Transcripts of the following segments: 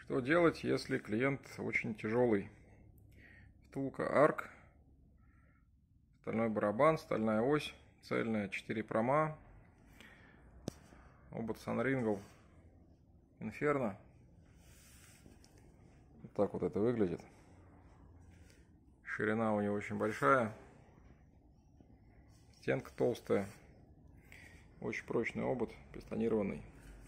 Что делать, если клиент очень тяжелый? Втулка ARC, стальной барабан, стальная ось, цельная, 4 прома, обод Sunringle Inferno. Вот так вот это выглядит. Ширина у него очень большая, стенка толстая, очень прочный обод, пистонированный.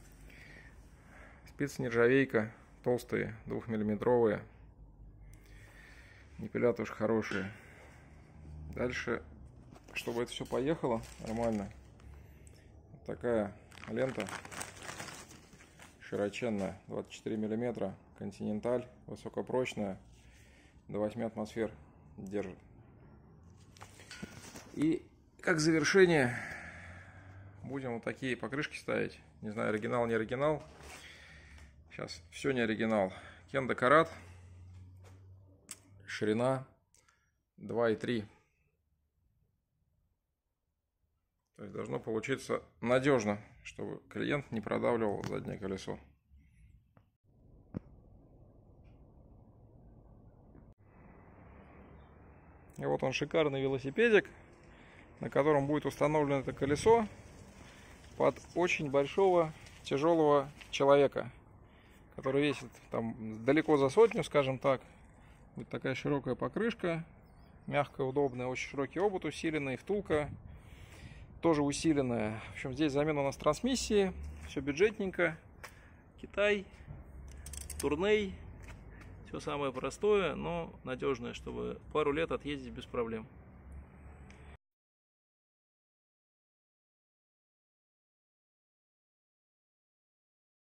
Спицы нержавейка, толстые, 2-миллиметровые, ниппеля тоже хорошие. Дальше, чтобы это все поехало нормально, вот такая лента широченная, 24 миллиметра, континенталь, высокопрочная, до 8 атмосфер держит. И как завершение будем вот такие покрышки ставить. Не знаю, оригинал, не оригинал. Сейчас все не оригинал. Кенда Карат. Ширина 2,3. То есть должно получиться надежно, чтобы клиент не продавливал заднее колесо. И вот он, шикарный велосипедик, на котором будет установлено это колесо под очень большого тяжелого человека, который весит там далеко за 100, скажем так. Вот такая широкая покрышка, мягкая, удобная, очень широкий обод усиленный, втулка тоже усиленная. В общем, здесь замена у нас трансмиссии, все бюджетненько. Китай, Турней, все самое простое, но надежное, чтобы пару лет отъездить без проблем.